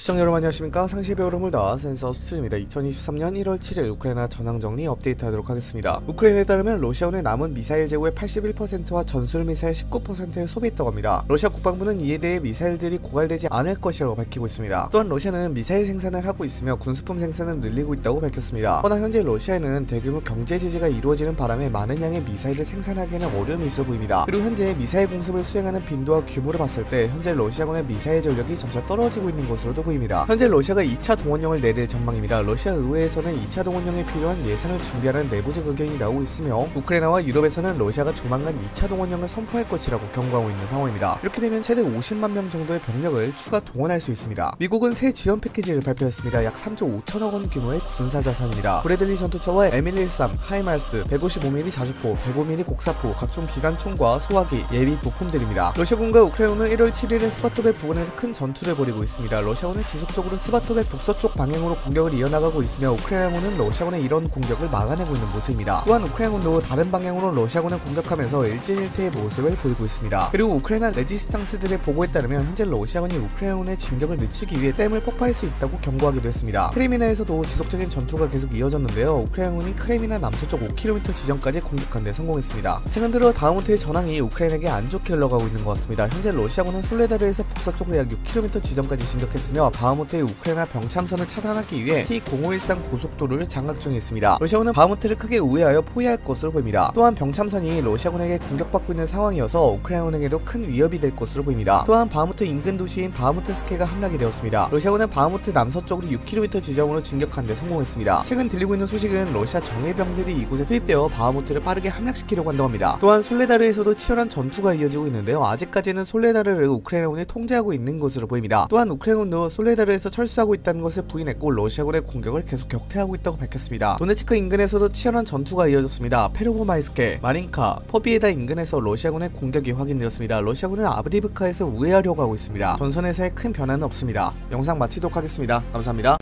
시청자 여러분 안녕하십니까. 상시배우 흐물다 센서 스트입니다. 2023년 1월 7일 우크라이나 전황정리 업데이트하도록 하겠습니다. 우크라이나에 따르면 러시아군의 남은 미사일 재고의 81%와 전술 미사일 19%를 소비했다고 합니다. 러시아 국방부는 이에 대해 미사일들이 고갈되지 않을 것이라고 밝히고 있습니다. 또한 러시아는 미사일 생산을 하고 있으며 군수품 생산은 늘리고 있다고 밝혔습니다. 허나 현재 러시아는 대규모 경제 제재가 이루어지는 바람에 많은 양의 미사일을 생산하기에는 어려움이 있어 보입니다. 그리고 현재 미사일 공습을 수행하는 빈도와 규모를 봤을 때 현재 러시아군의 미사일 전력이 점차 떨어지고 있는 것으로도 보입니다. 현재 러시아가 2차 동원령을 내릴 전망입니다. 러시아 의회에서는 2차 동원령에 필요한 예산을 준비하는 내부적 의견이 나오고 있으며 우크라이나와 유럽에서는 러시아가 조만간 2차 동원령을 선포할 것이라고 경고하고 있는 상황입니다. 이렇게 되면 최대 50만 명 정도의 병력을 추가 동원할 수 있습니다. 미국은 새 지원 패키지를 발표했습니다. 약 3조 5천억 원 규모의 군사 자산입니다. 브래들리 전투차와 M113, 하이마르스, 155mm 자주포, 105mm 곡사포, 각종 기관총과 소화기, 예비 부품들입니다. 러시아군과 우크라이나는 1월 7일에 스바토베 부근에서 큰 전투를 벌이고 있습니다. 러시아군은 지속적으로 스바토베 북서쪽 방향으로 공격을 이어나가고 있으며 우크라이나군은 러시아군의 이런 공격을 막아내고 있는 모습입니다. 또한 우크라이나군도 다른 방향으로 러시아군을 공격하면서 일진일퇴의 모습을 보이고 있습니다. 그리고 우크라이나 레지스탕스들의 보고에 따르면 현재 러시아군이 우크라이나군의 진격을 늦추기 위해 댐을 폭파할 수 있다고 경고하기도 했습니다. 크레미나에서도 지속적인 전투가 계속 이어졌는데요. 우크라이나군이 크레미나 남서쪽 5km 지점까지 공격한 데 성공했습니다. 최근 들어 바흐무트의 전황이 우크라이나에게 안 좋게 흘러가고 있는 것 같습니다. 현재 러시아군은 솔레다르에서 북서쪽으로 약 6km 지점까지 진격했으며 바흐무트의 우크라이나 병참선을 차단하기 위해 T-0513 고속도로를 장악 중에 있습니다. 러시아군은 바흐무트를 크게 우회하여 포위할 것으로 보입니다. 또한 병참선이 러시아군에게 공격받고 있는 상황이어서 우크라이나군에게도 큰 위협이 될 것으로 보입니다. 또한 바흐무트 인근 도시인 바흐무트스케가 함락이 되었습니다. 러시아군은 바흐무트 남서쪽으로 6km 지점으로 진격한 데 성공했습니다. 최근 들리고 있는 소식은 러시아 정예병들이 이곳에 투입되어 바흐무트를 빠르게 함락시키려고 한다고 합니다. 또한 솔레다르에서도 치열한 전투가 이어지고 있는데요. 아직까지는 솔레다르를 우크라이나군이 통제하고 있는 것으로 보입니다. 또한 우크라이나군도 솔레다르에서 철수하고 있다는 것을 부인했고 러시아군의 공격을 계속 격퇴하고 있다고 밝혔습니다. 도네츠크 인근에서도 치열한 전투가 이어졌습니다. 페르고마이스케, 마린카, 퍼비에다 인근에서 러시아군의 공격이 확인되었습니다. 러시아군은 아브디브카에서 우회하려고 하고 있습니다. 전선에서의 큰 변화는 없습니다. 영상 마치도록 하겠습니다. 감사합니다.